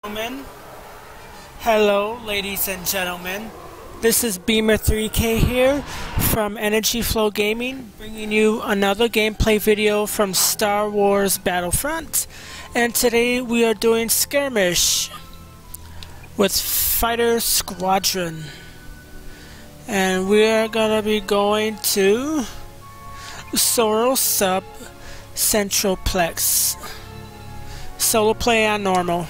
Gentlemen. Hello, ladies and gentlemen. This is Beamer3K here from Energy Flow Gaming, bringing you another gameplay video from Star Wars Battlefront. And today we are doing Skirmish with Fighter Squadron. And we are gonna be going to Sorrel Sub Centroplex. Solo play on normal.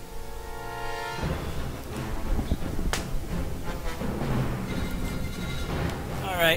Alright.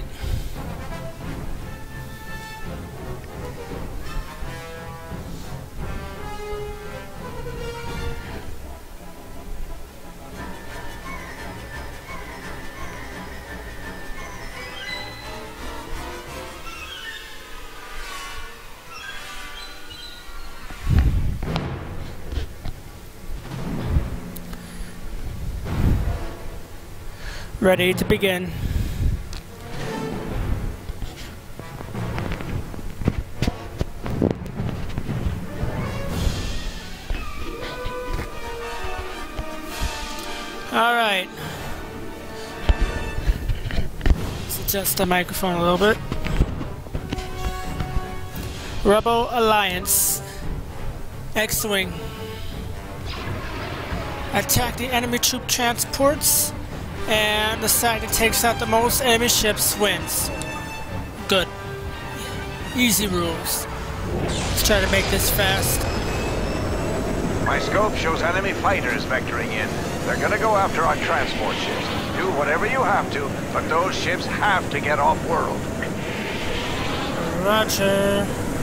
Ready to begin. Alright. Let's adjust the microphone a little bit. Rebel Alliance. X-Wing. Attack the enemy troop transports, and the side that takes out the most enemy ships wins. Good. Easy rules. Let's try to make this fast. My scope shows enemy fighters vectoring in. They're gonna go after our transport ships. Do whatever you have to, but those ships have to get off-world. Roger.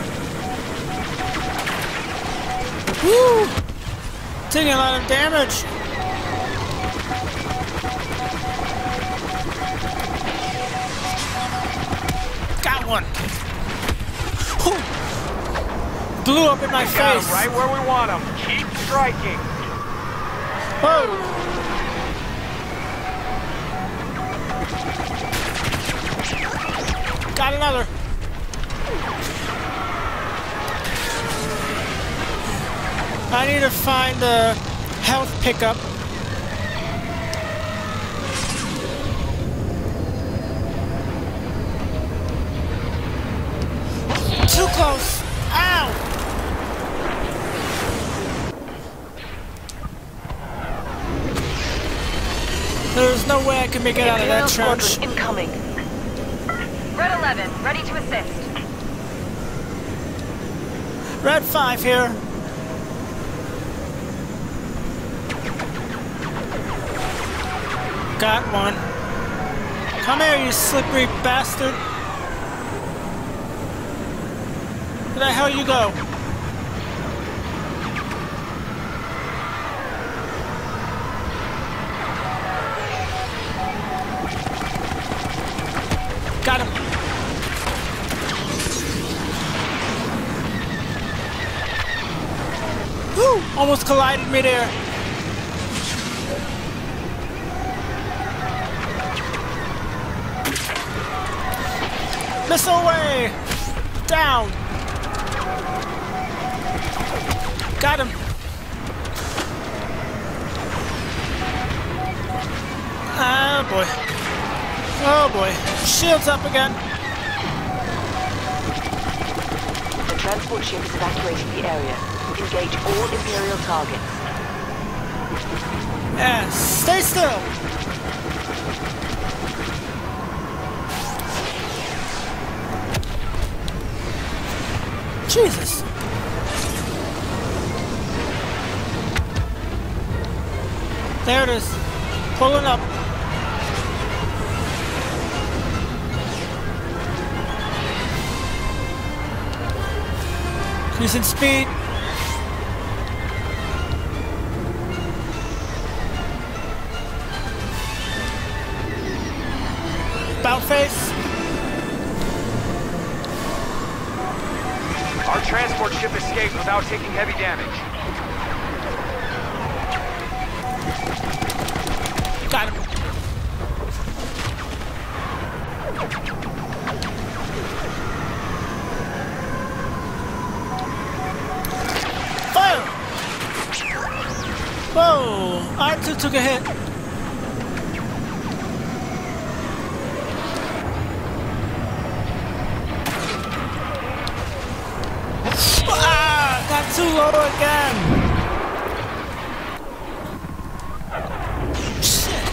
Woo! Taking a lot of damage. Got one. Whew. Blew up in my face. Got 'em right where we want them. Keep striking. Whoa! Got another. I need to find the health pickup. Too close. Ow! There's no way I can make it out of that trench. Incoming. Red 11, ready to assist. Red 5 here. Got one. Come here, you slippery bastard. Where the hell you go? Got him. Woo! Almost collided midair. Missile away! Down! Got him! Oh boy. Oh boy. Shields up again. The transport ship is evacuating the area. Engage all Imperial targets. Yeah, stay still! Jesus! There it is. Pulling up. Increasing speed. About face. Our transport ship escaped without taking heavy damage. Got him. Whoa! Whoa! R2 took a hit. Ah! Got too low again. Shit.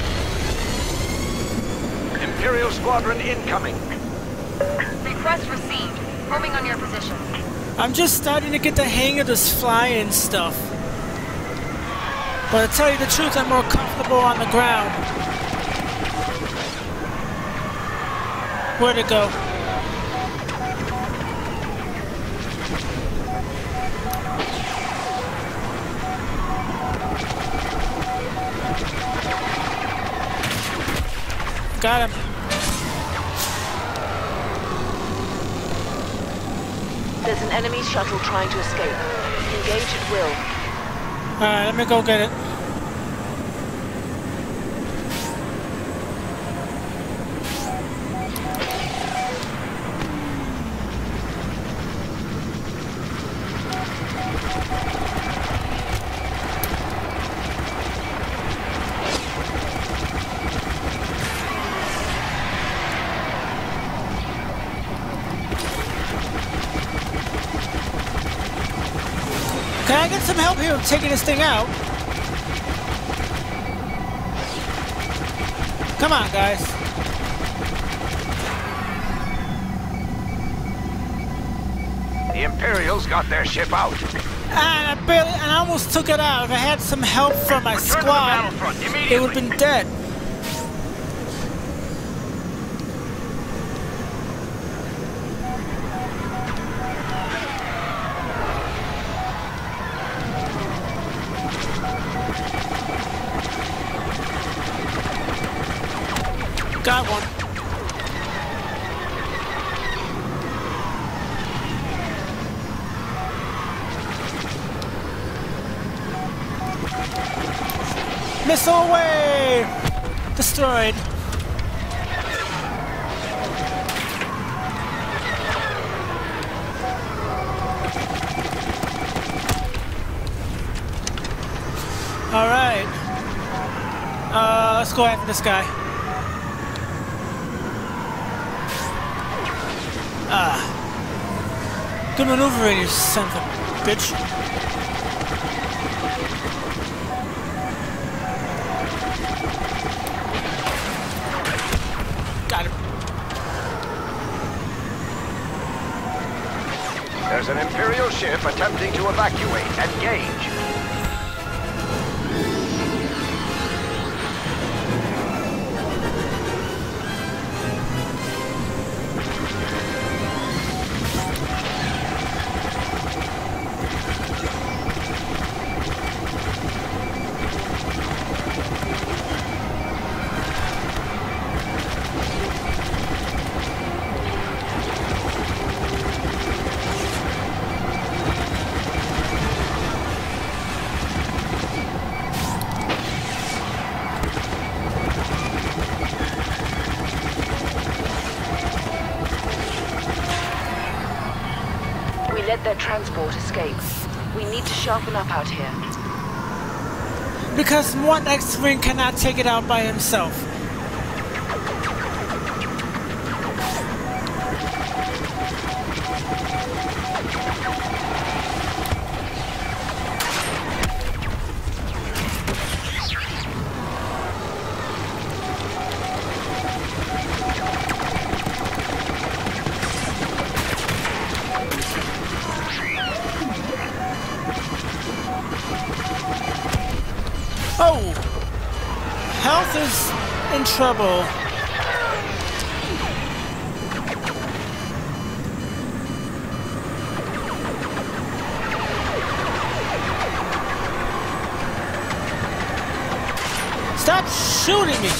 Imperial squadron incoming. Request received. Homing on your position. I'm just starting to get the hang of this flying stuff. But to tell you the truth, I'm more comfortable on the ground. Where'd it go? Got him. There's an enemy shuttle trying to escape. Engage at will. Alright, let me go get it. Can I get some help here with taking this thing out? Come on, guys. The Imperials got their ship out. And I almost took it out. If I had some help from my Return to the squad, battlefront immediately. it would have been dead. Got one. Missile away! Destroyed. Alright. Let's go after this guy. Good maneuvering, you son of a bitch. Got him. There's an Imperial ship attempting to evacuate. Engage. Let their transport escape. We need to sharpen up out here. Because one X-Wing cannot take it out by himself. Oh! Health is in trouble. Stop shooting me!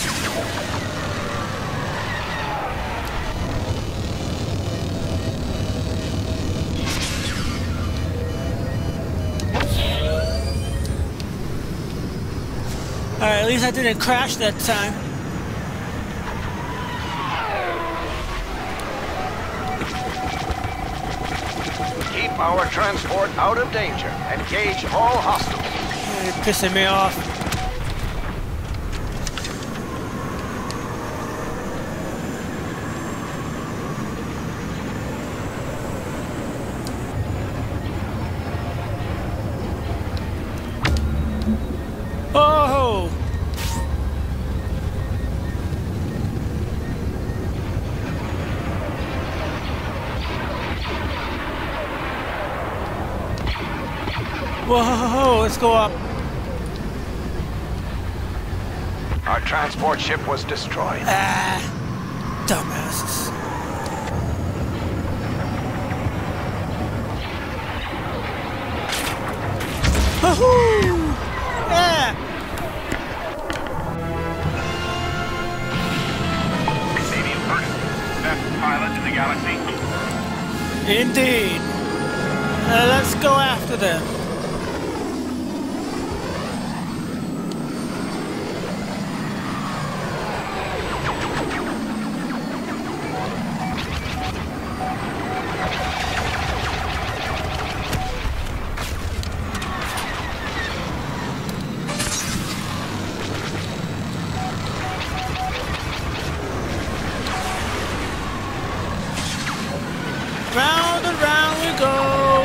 Alright, at least I didn't crash that time. Keep our transport out of danger. Engage all hostiles. You're pissing me off. Oh! Whoa, let's go up. Our transport ship was destroyed. Ah, dumbasses. Woohoo! Yeah! Canadian first. Best pilot in the galaxy. Indeed. Let's go after them. Round and round we go.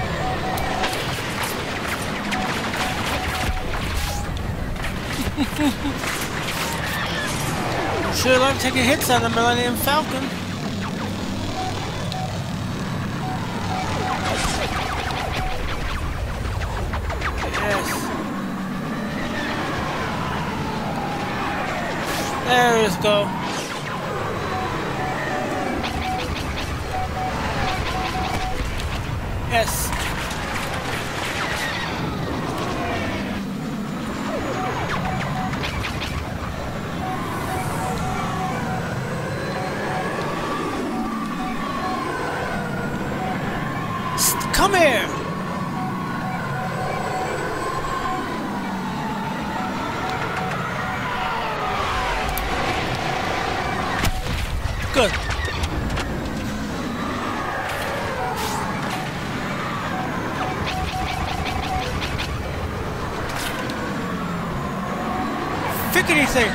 Sure love taking hits on the Millennium Falcon. Yes. There we go. Yes. Come here. Good. Fickety thing.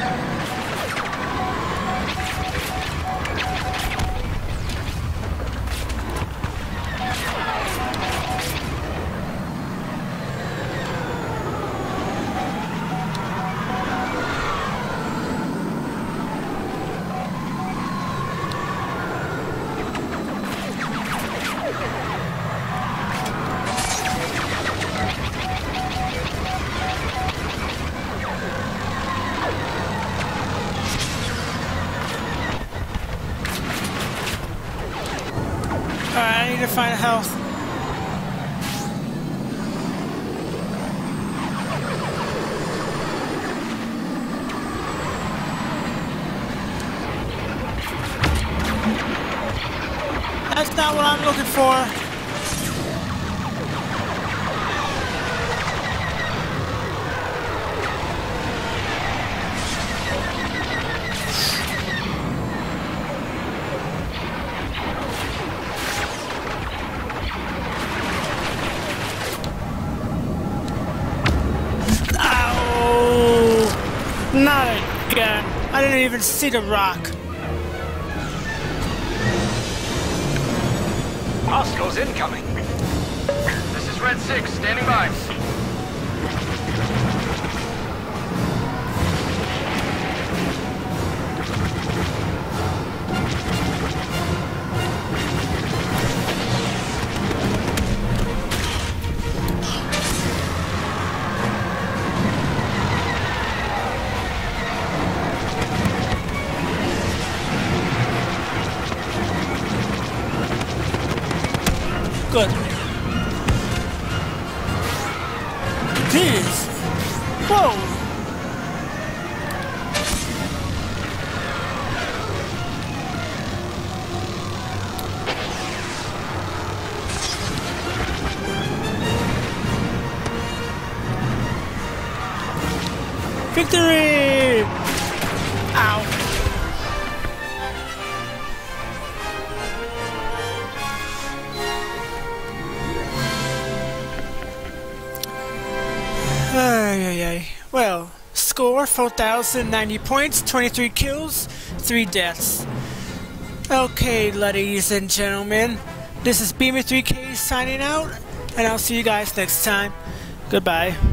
Alright, I need to find health. That's not what I'm looking for. Not again. I didn't even see the rock. Hostiles incoming. This is Red 6, standing by. Good. Jeez. Whoa. Victory! Ow. well, score 4,090 points, 23 kills, 3 deaths. Okay, ladies and gentlemen, this is Beamer3K signing out, and I'll see you guys next time. Goodbye.